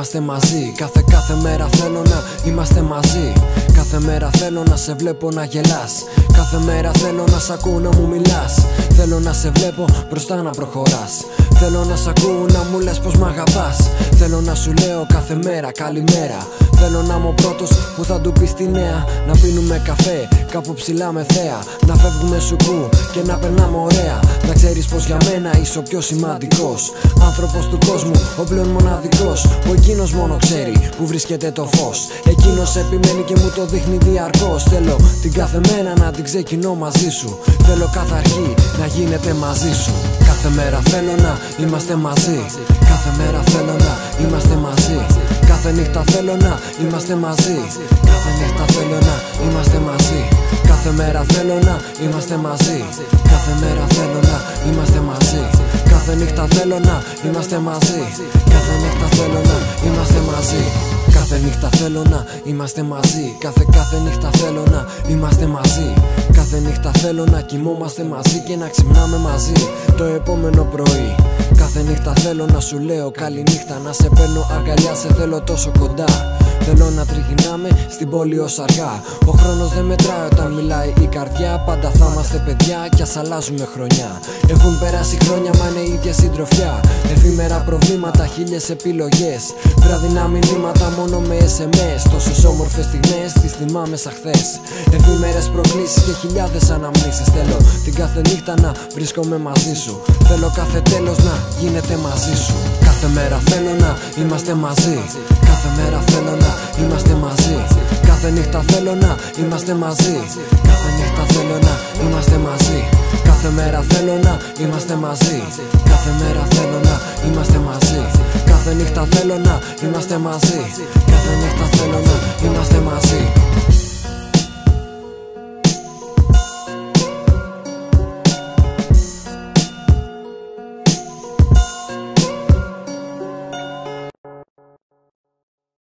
είμαστε μαζί. Κάθε μέρα θέλω να είμαστε μαζί. Κάθε μέρα θέλω να σε βλέπω να γελάς. Κάθε μέρα θέλω να σ' ακούω να μου μιλάς. Θέλω να σε βλέπω μπροστά να προχωράς. Θέλω να σ' ακούω να μου λες πως μ' αγαπάς. Θέλω να σου λέω κάθε μέρα καλημέρα. Θέλω να είμαι ο πρώτος που θα του πεις τη νέα. Να πίνουμε καφέ κάπου ψηλά με θέα. Να φεύγουμε σουκού και να περνάμε ωραία. Να ξέρεις πως για μένα είσαι ο πιο σημαντικός άνθρωπος του κόσμου, ο πλέον μοναδικός. Που εκείνος μόνο ξέρει που βρίσκεται το φως. Εκείνος επιμένει και μου το δείχνει διαρκώς. Θέλω την κάθε μέρα να την ξεκινώ μαζί σου. Θέλω κάθε αρχή να γίνεται μαζί σου. Κάθε μέρα θέλω να είμαστε μαζί. Κάθε μέρα θέλω να είμαστε μαζί. Κάθε νύχτα θέλω να είμαστε μαζί. Κάθε νύχτα θέλω να είμαστε μαζί. Κάθε μέρα θέλω να είμαστε μαζί. Κάθε μέρα θέλω να είμαστε μαζί. Κάθε νύχτα θέλω να είμαστε μαζί. Κάθε νύχτα θέλω να είμαστε μαζί. Κάθε νύχτα θέλω να είμαστε μαζί. Κάθε νύχτα θέλω να είμαστε μαζί. Κάθε νύχτα θέλω να κοιμόμαστε μαζί και να ξυπνάμε μαζί το επόμενο πρωί. Κάθε νύχτα θέλω να σου λέω καληνύχτα. Να σε παίρνω αγκαλιά, σε θέλω τόσο κοντά. Θέλω να τριγυρνάμε στην πόλη ως αργά. Ο χρόνος δεν μετράει όταν μιλάει η καρδιά. Πάντα θα είμαστε παιδιά κι ας αλλάζουμε χρονιά. Έχουν περάσει χρόνια μα είναι η ίδια συντροφιά. Εφήμερα προβλήματα, χίλιες επιλογές. Βραδινά μηνύματα μόνο με SMS. Τόσες όμορφες στιγμές τις θυμάμαι σαν χθες. Εφήμερες προκλήσεις και χιλιάδες αναμνήσεις. Θέλω την κάθε νύχτα να βρίσκομαι μαζί σου. Θέλω κάθε τέλος να γίνεται μαζί σου. Κάθε μέρα θέλω να είμαστε μαζί. Κάθε μέρα θέλω να είμαστε μαζί. Κάθε νύχτα θέλω να είμαστε μαζί. Κάθε νύχτα θέλω να είμαστε μαζί. Κάθε μέρα θέλω να είμαστε μαζί. Κάθε μέρα θέλω να είμαστε μαζί. Κάθε νύχτα θέλω να είμαστε μαζί. Κάθε νύχτα θέλω να είμαστε μαζί.